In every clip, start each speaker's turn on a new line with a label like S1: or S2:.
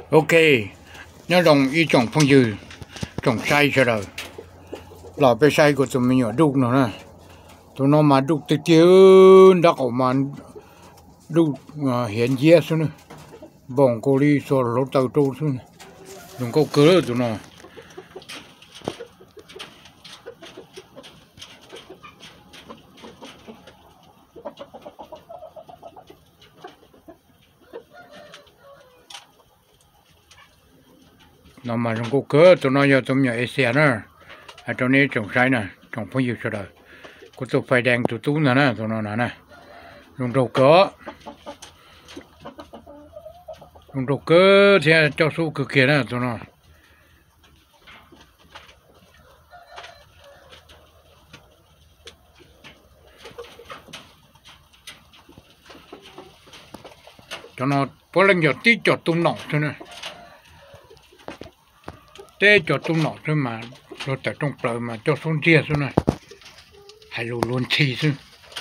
S1: Ok, nhớ đồng ý trồng phong dư, trồng sai cho rồi. Lò bê sai của tụi mình ở đục nữa nè. Tụi nó mà đục từ tiêu đã có mà đục hiện dễ xuống nè. Bỏng cô đi xô lỗ tàu trâu xuống nè. Đừng có cớ tụi nó. Nó mà không có cớ tụi nó giờ tụi nhỏ xe nữa. Ở trong này trồng sai nè, trồng phong dư cho rồi. Có tụi phải đèn tụi tú nè, tụi nó nè. Dùng đầu cớ. Dùng đầu cớ thì cho số cực kia nè tụi nó. Cho nó có lần giờ tí cho tung nọ thôi nè. Té cho tung nọ thôi mà rồi tại trong bờ mà cho xuống chia thôi nè. Hay luôn chi chứ.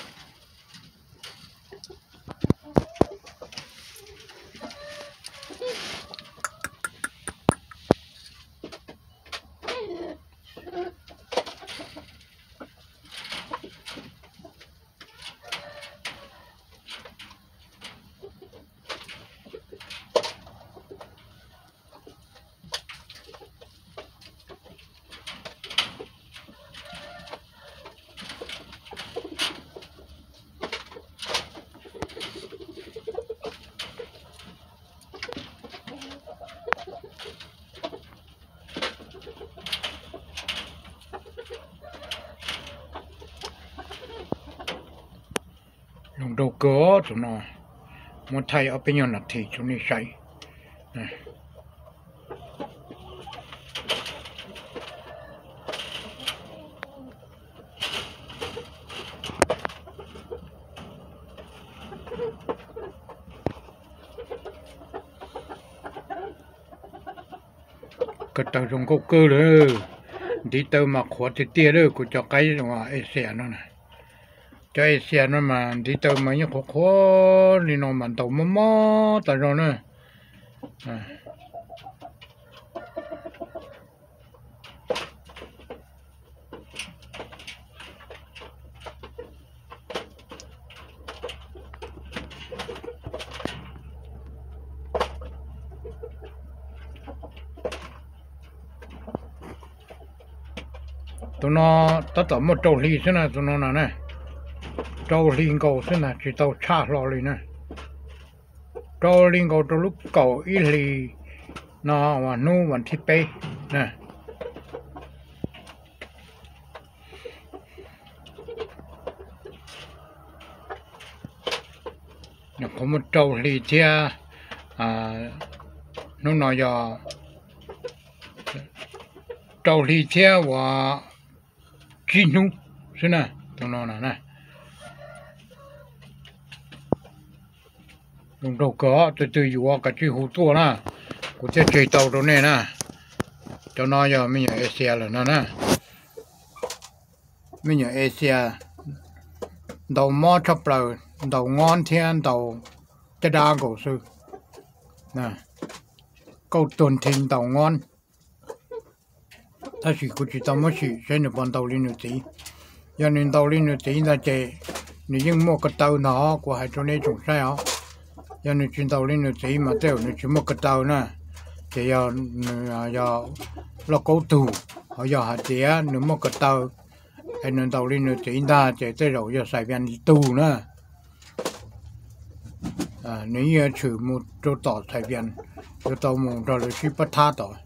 S1: Dùng đầu cớ tụi nó muốn thay ở bên nhau là thì chúng này say này. Cái tàu dùng câu cơ nữa đi tàu mà khó thì tia nữa của cho cái mà xe nó này. Cái xe nó mà đi tàu mà như khó đi nó mà tàu mò tại rồi nữa. Tụi nó tất cả một trâu ly thế này tụi nó nè. Trâu liên cầu thế này chỉ tàu xa lò lì nè. Trâu liên cầu trâu lúc cầu ít lì nó mà nu vẫn thịt bê nè. Nó có một trâu lì thia nó nói giờ trâu lì thia và chi nu thế này tụi nó nè. Dùng đầu cớ từ vừa cả chữ hủ tua nè, của cái chơi tàu đó này nè, cho nó giờ mình ở Asia là nó nè, mình ở Asia đầu mò chập rồi, đầu ngon thiên đầu cái đa cổ sư, nè, câu tuần thìn đầu ngon, ta chỉ có chỉ tao mới chỉ xem được bọn tàu lên được tí, cho nên tàu lên được tí là chơi, nếu như mua cái tàu nó của hai chỗ này trồng sai hả? Giờ nó chuyển tàu lên nó chỉ mà theo nó chỉ một cái tàu nè, thì giờ nó cố tù, họ giờ hạt tía nó một cái tàu, hay nó tàu lên nó chỉ ta chỉ tới rồi giờ xài viên tù nữa, nếu như trừ một chỗ tàu xài viên, chỗ tàu một chỗ là chỉ bắt tha tàu.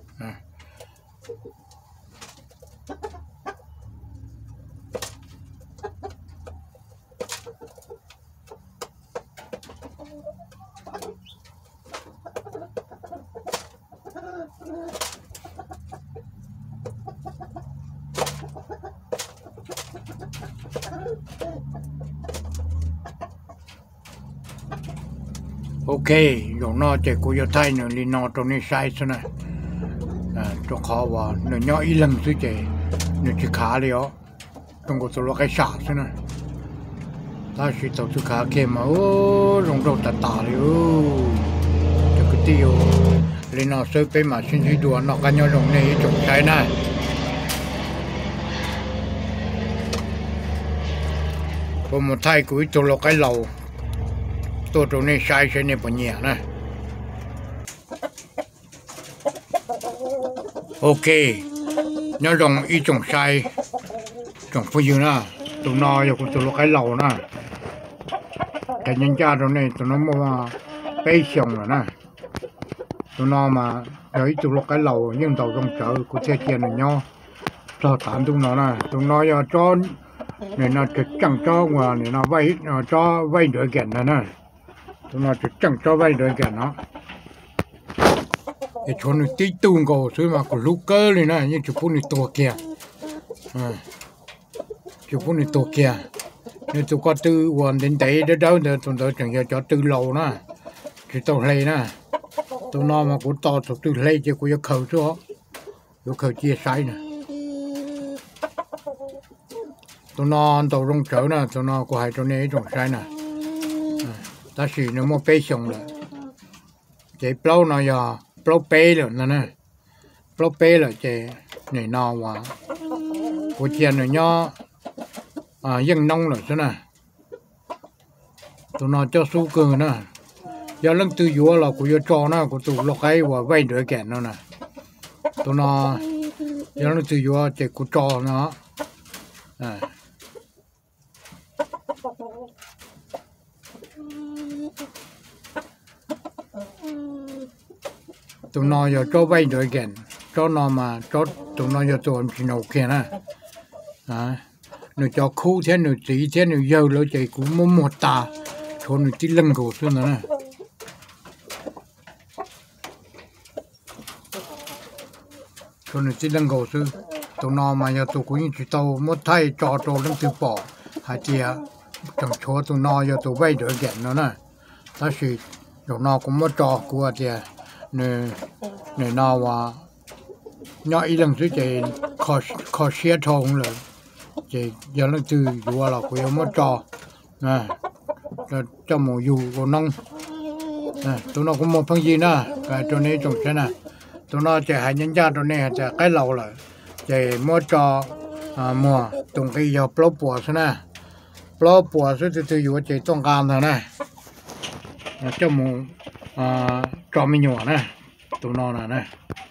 S1: Ok, rồi nó chỉ có giờ thay nữa thì nó trong này sai thế này, cho khó vào nó nhỏ ít lần thôi chứ, nó chỉ khá đi ó, trong cái số cái sạc thế này, ta chỉ tàu chỉ khá kia mà rong rong tạt tạt đi cho cái tiêu, lên nó sơ bên mà xin chỉ đùa nó cái nhau rồng này trồng trái này có một thay cuối tôi lo cái lầu tôi trồng này sai này bao nhiêu nè ok nhau rồng ý trồng sai trồng phu dư nè tụi nó giờ cũng tụi lo cái lầu nè cái nhân gia trong này tụi nó mua cây sòng rồi nè tụi nó mà rồi tụi nó cái lầu nhưng tàu trong chợ của xe kia này nhau cho tạm tụi nó nè tụi nó giờ cho này nó chỉ chẳng cho mà này nó vay cho vay đỡ kẹn này nè tụi nó chỉ chẳng cho vay đỡ kẹn nó cái chỗ này tí tuôn cầu xíu mà còn lú cơ này nè nhưng chụp phun này to kia chụp phun này to kia nên tụi có tư hoàn đến đấy đó đâu nữa tụi tôi chẳng cho tư lầu nè chỉ tàu lây nè tụi nó mà cũng to tụi tư lây chứ cũng có khẩu số có khẩu chia sai nè tụi nó tàu rong chở nè tụi nó có hai tụi này rong sai nè ta chỉ nó mua bê xong rồi chỉ plau nó giờ plau bê rồi nè plau bê là chỉ này nó mà của tiền này nhá dân nông rồi thế này tụi nó cho số cường nè giờ lần từ vua là của vua cho nó của tụi lộc ấy và vay đỡ kẹn nó nè tụi nó giờ lần từ vua chỉ của cho nó tụi nó giờ cho vay đỡ kẹn cho nó mà cho tụi nó giờ tụi mình nấu kia nè người cho khu thế người chỉ thế người giàu rồi chỉ cũng muốn một tà cho người chỉ lưng cổ xuống nữa nè cho người chỉ lưng cổ xuống tụi nó mà giờ tụi cũng chỉ tàu một thay cho lên từ bỏ hai tia trong chỗ tụi nó giờ tụi vay được kẹn nữa nè ta chỉ tụi nó cũng mất cho của tia này nó mà nhỏ ít lần thứ chỉ khó xe thòng rồi chỉ giờ nó từ vua là của mất cho nè cho một dù của nông tụi nó cũng một phần gì nè cái chỗ này trồng thế nè tụi nó chỉ hai nhân gia chỗ này chỉ cái lầu là chỉ mất cho mùa tụi cái giờ plau bùa thế nè plau bùa thế từ vua chỉ trồng cam thôi nè cho một cho mình nhỏ nè tụi nó nè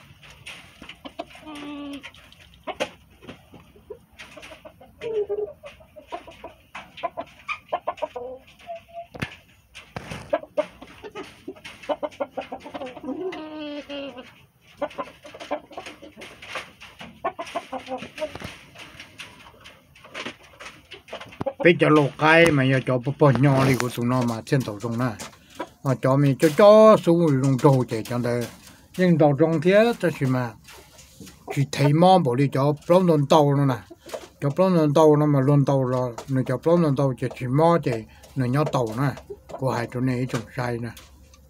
S1: bây giờ lột cái mà giờ cho bò nhỏ đi của tụi nó mà trên tàu trong nè mà cho mình cho xuống dùng trâu chạy cho đây nhưng tàu trong thế cho gì mà chỉ thấy món bỏ đi cho plong non tàu nữa nè cho plong non tàu nó mà luôn tàu rồi nó cho plong non tàu chỉ món chạy nó nhỏ tàu nè của hai chỗ này trồng sai nè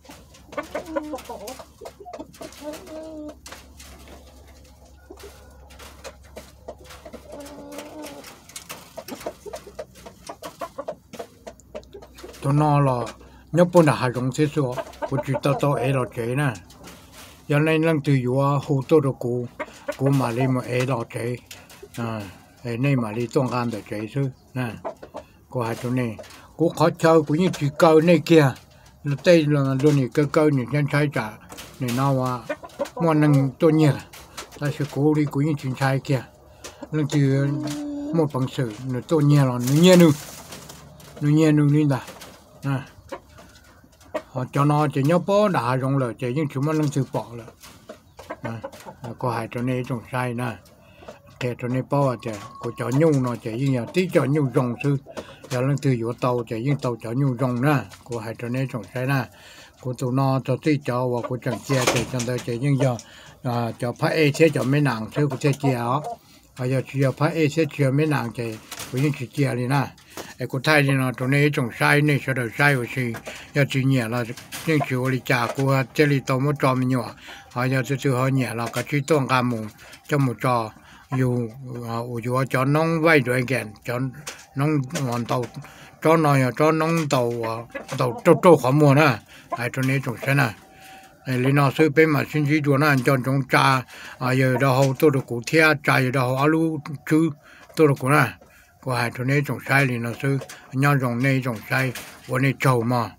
S1: tụi nó là nhớ bốn là hai种chế số của chỉ tao ấy là chế nè giờ này lần từ vua hồ tô đồ của mà đi mà ấy là chế ấy này mà đi trong gan để chế chứ nè của hai chỗ này của khó chơi của những chỉ câu này kia nó tây là luôn này câu này chân trái trả này nào mà mua năng tôi nhiều ta sẽ cố đi của những chuyện trái kia lần từ một bằng sự nó tôi nhiều là nó nhiều nữa nên là họ cho nó chỉ nhớ bó đã rong lời chỉ những chúng nó lưng từ bỏ rồi có hai chỗ này trồng sai nè kẻ chỗ này bó chỉ có cho nhung nó chỉ như tí cho nhung rong sư giờ lưng từ vỗ tàu chỉ những tàu cho nhung rong nè có hai chỗ này trồng sai nè có tụi nó cho tí cho và có chẳng chia chỉ cho tới chỉ những giờ cho phải e sẽ cho mấy nàng sư có sẽ chia đó bây giờ chỉ phải e sẽ chia mấy nàng chỉ có những chỉ chia đi nè cái thay thì nó tụi này trồng sai này sau đó sai rồi thì giờ chỉ nhẹ là những chỗ đi trả của这里都没找没有啊giờ từ họ nhẹ là cái chỉ tông cam mùng cho một trò dù dù cho nông vay rồi kẹn cho nông hoàn tàu cho nó cho nông tàu tàu trâu khó mua nè hai tụi này trồng sai nè lý nó sư bên mà xin chỉ cho nó ăn chọn trong trà giờ đó hậu tôi được cụ thea trà giờ đó hậu alu chứ tôi được cụ nè của hai thằng này trồng sai lý nó sư nhau trồng này trồng saiวันนี้โจมา